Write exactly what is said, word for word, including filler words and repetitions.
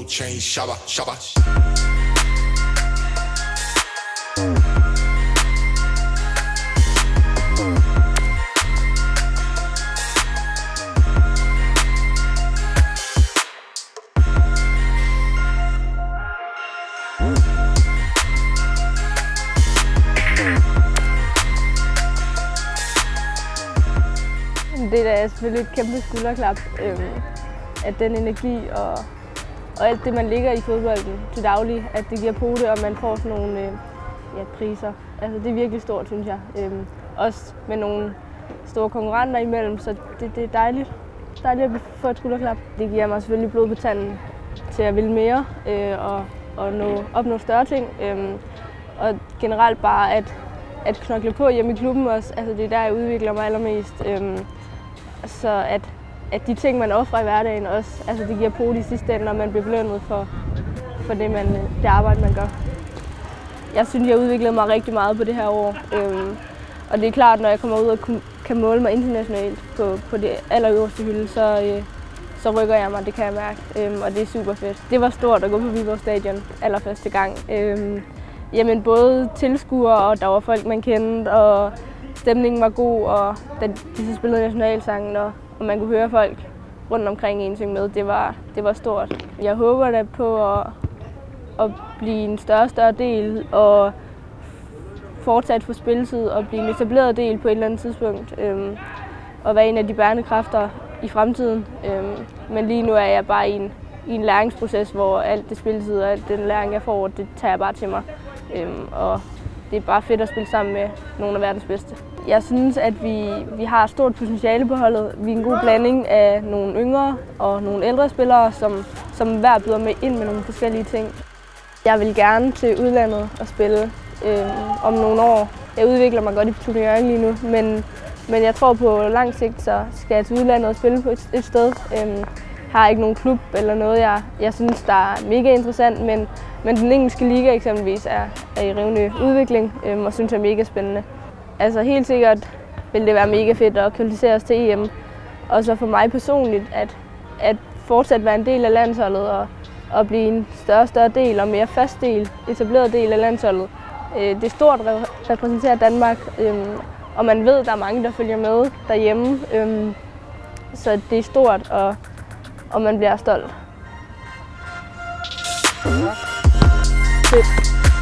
chain, shabba, shabba. Det er selvfølgelig et kæmpe skulderklap, øhm, at den energi og, og alt det, man ligger i fodbolden til daglig, at det giver på det, og man får sådan nogle øh, ja, priser. Altså, det er virkelig stort, synes jeg. Øhm, også med nogle store konkurrenter imellem, så det, det er dejligt. Dejligt at få et skulderklap. Det giver mig selvfølgelig blod på tanden til at ville mere øh, og, og nå, opnå større ting. Øhm, og generelt bare at, at knokle på hjemme i klubben også. Altså, det er der, jeg udvikler mig allermest. Øhm, Så at, at de ting, man offrer i hverdagen også, altså det giver på de sidste ende, når man bliver belønnet for, for det, man, det arbejde, man gør. Jeg synes, jeg har udviklet mig rigtig meget på det her år. Øhm, og det er klart, når jeg kommer ud og kan måle mig internationalt på, på det allerøverste hylde, så, øh, så rykker jeg mig, det kan jeg mærke. Øhm, og det er super fedt. Det var stort at gå på Viborg Stadion allerførste gang. Øhm, jamen både tilskuere, og der var folk, man kendte, og stemningen var god, og da de så spillede nationalsangen, og, og man kunne høre folk rundt omkring en synge med, det var, det var stort. Jeg håber da på at, at blive en større og større del, og fortsat få spilletid og blive en etableret del på et eller andet tidspunkt, øhm, og være en af de bærende kræfter i fremtiden. Øhm, men lige nu er jeg bare i en, i en læringsproces, hvor alt det spilletid og alt den læring, jeg får, det tager jeg bare til mig. Øhm, og det er bare fedt at spille sammen med nogle af verdens bedste. Jeg synes, at vi, vi har et stort potentiale på holdet. Vi er en god blanding af nogle yngre og nogle ældre spillere, som, som hver byder med ind med nogle forskellige ting. Jeg vil gerne til udlandet og spille øh, om nogle år. Jeg udvikler mig godt i turneringen lige nu, men, men jeg tror på lang sigt, så skal jeg til udlandet og spille på et, et sted. Jeg har ikke nogen klub eller noget, jeg, jeg synes, der er mega interessant, men, men den engelske liga eksempelvis er, er i rivende udvikling, øhm, og synes jeg er mega spændende. Altså helt sikkert vil det være mega fedt at kvalificere os til E M, og så for mig personligt, at, at fortsat være en del af landsholdet og, og blive en større og større del og mere fast del, etableret del af landsholdet. Øh, det er stort at repræsentere Danmark, øhm, og man ved, at der er mange, der følger med derhjemme, øhm, så det er stort, og og man bliver stolt. Fedt.